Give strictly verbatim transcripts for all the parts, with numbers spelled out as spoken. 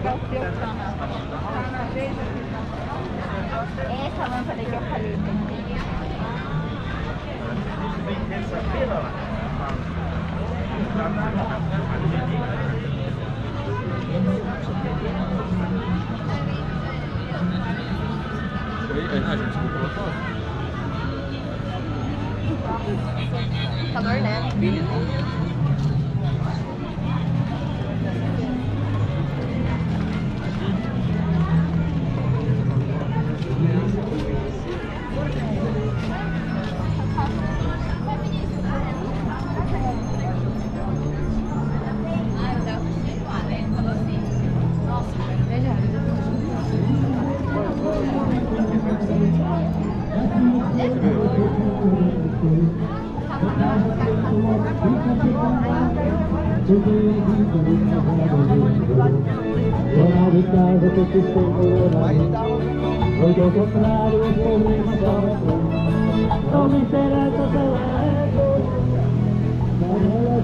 Essa lâmpada que eu falei. A gente ficou pela foto. Calor, né? Casa que te estou porque ao contrário os problemas são não me interessa se ela é boa ela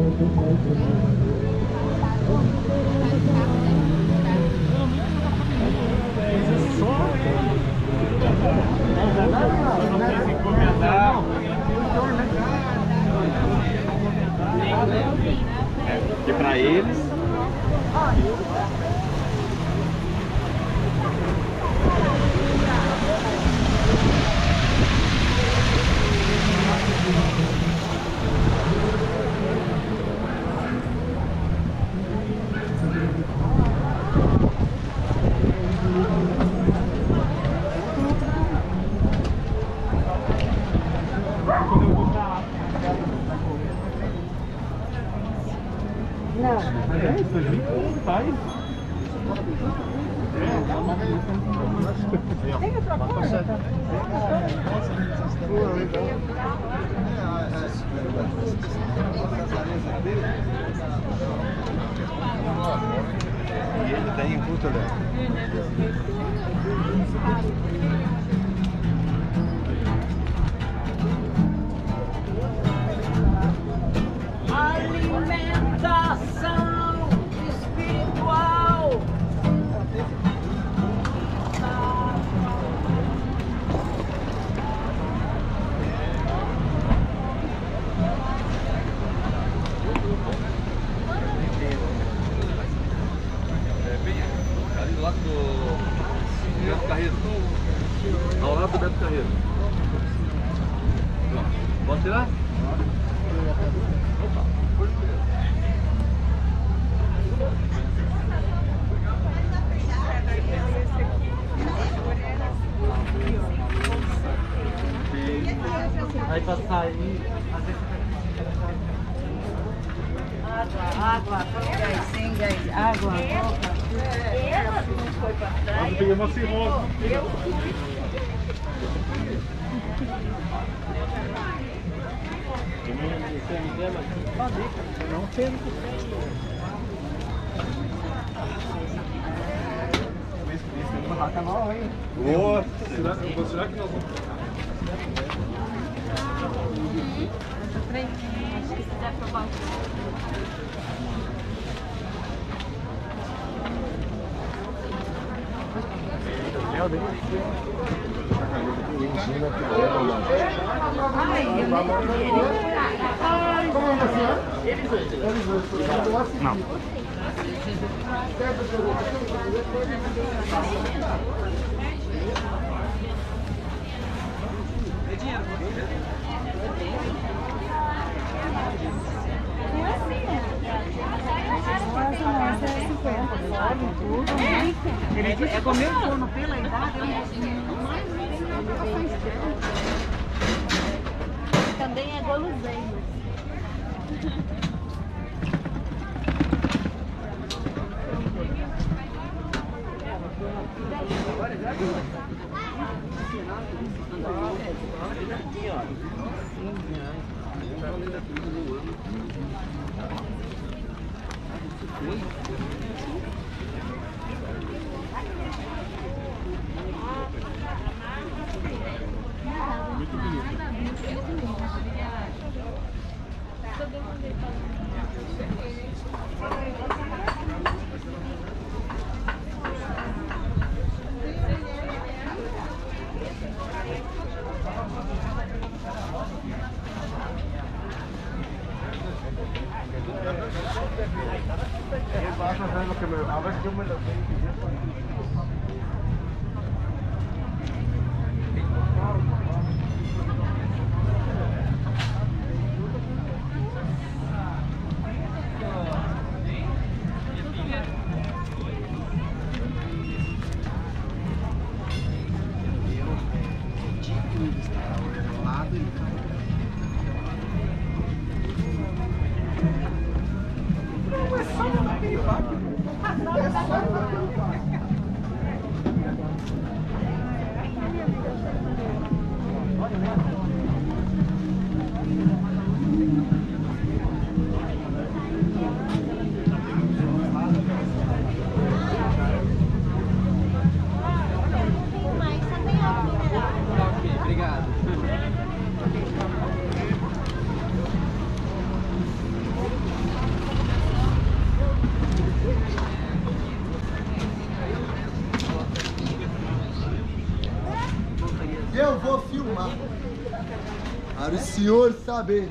porque pra eles é isso, a gente faz. Tem outra coisa? E ele tem em curto, né? Alimentação espiritual. Ali do lado do Beto Carreiro. Ao lado do Beto Carreiro. Pode tirar? Opa, foi Aí pra sair, às vezes água, água, gás, sem gás, água, coca. Ela não foi pra trás. eu peguei uma cirrose. não tem uma barraca nova, hein? Boa! Será, será que nós vamos? Acho que se quiser provar o Não. É comer o forno pela idade, também é guloseima. Muito bonito. Só demandei para Vas a hacer lo que me... A ver, yo me lo sé. Eu vou filmar para o senhor saber.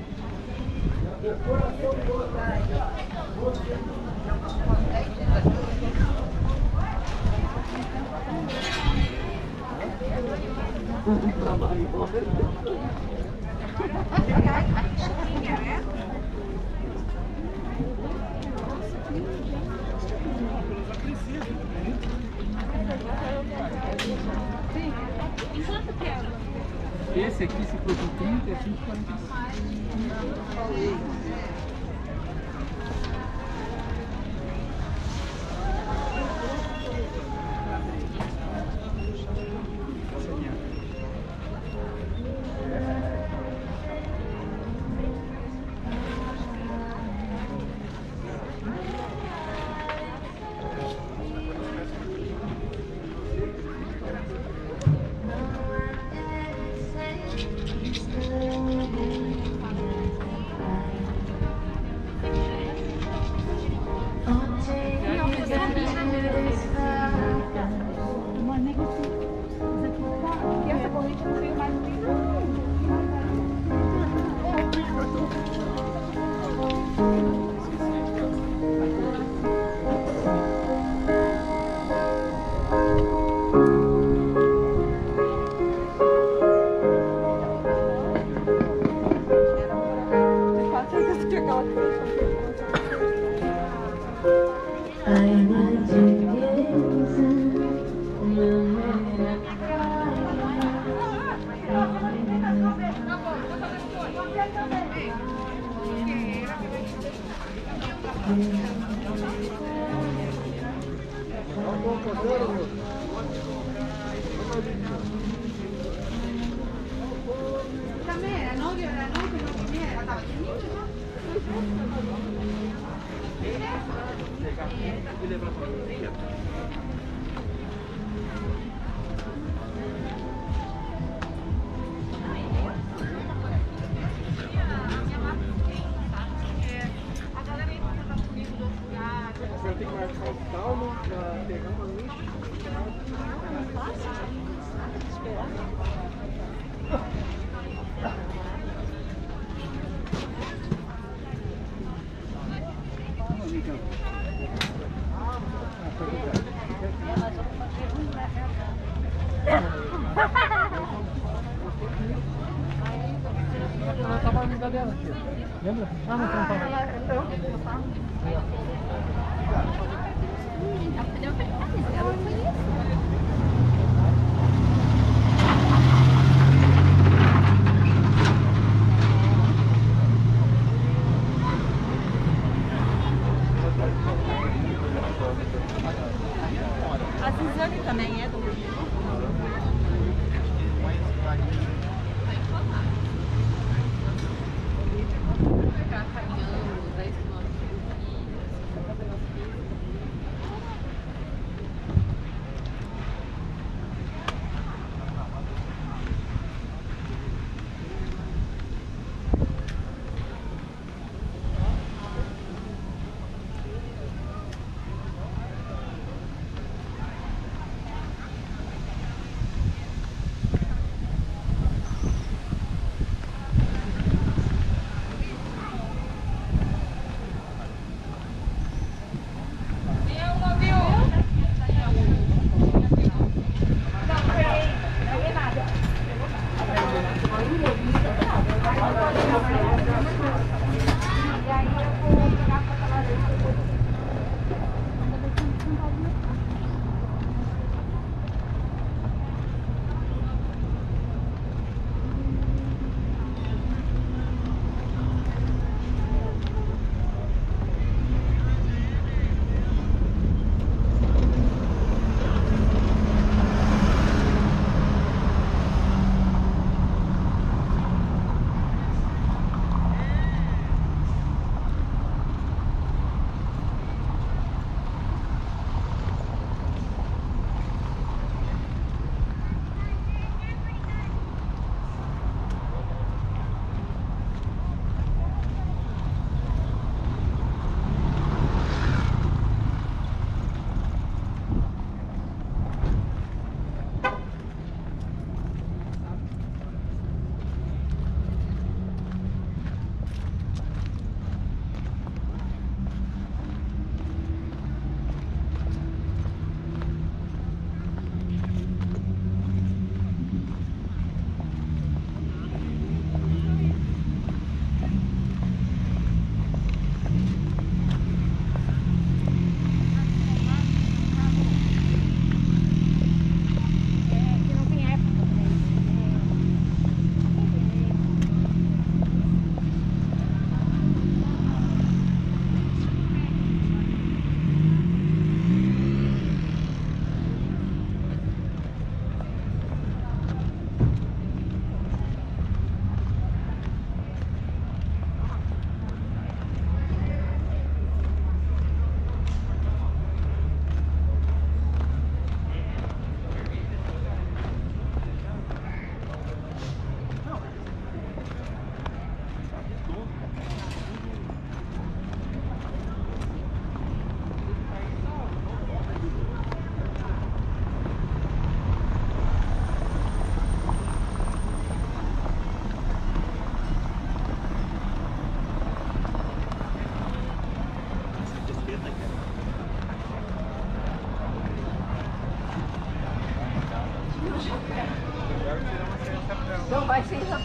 Esse aqui, se for de trinta, é cinco reais e quarenta e cinco. Ela tava amiga dela aqui, lembra? Ah, não, não tava. A Suzane também é do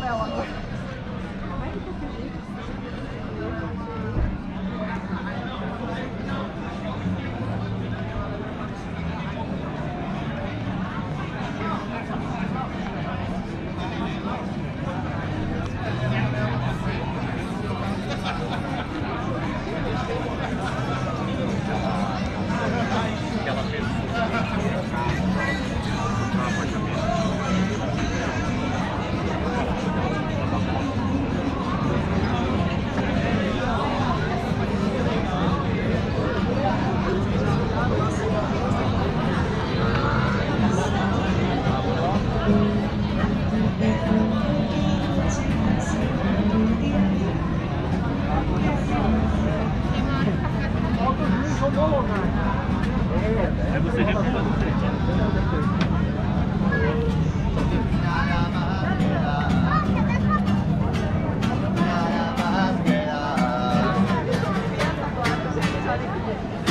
papel agora. Aí você recomenda o frente. Olha que